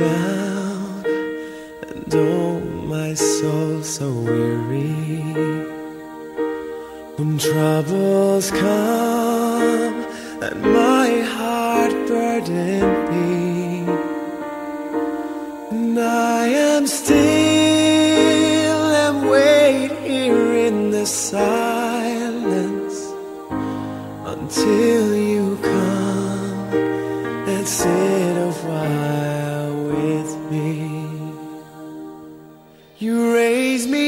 down, and oh, my soul so weary. When troubles come and my heart burden be, and I am still and wait here in the silence until you come and sit a while with me. You raise me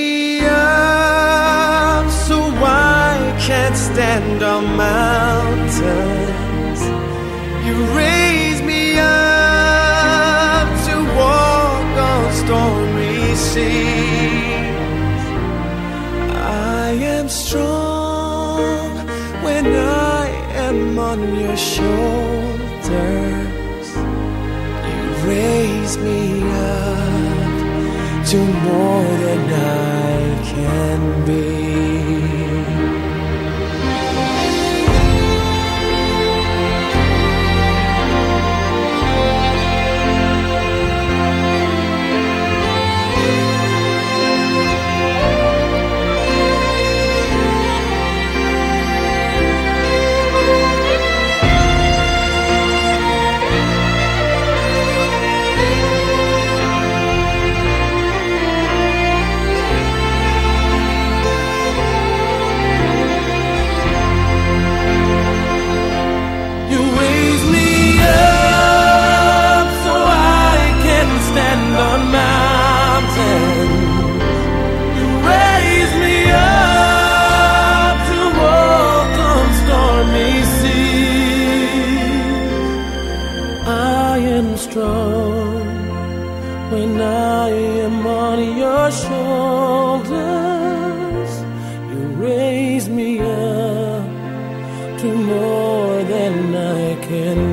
up so I can't stand on mountains. You raise me up to walk on stormy seas. I am strong when I am on your shoulders. You raise me up to more than I can be. Strong when I am on your shoulders. You raise me up to more than I can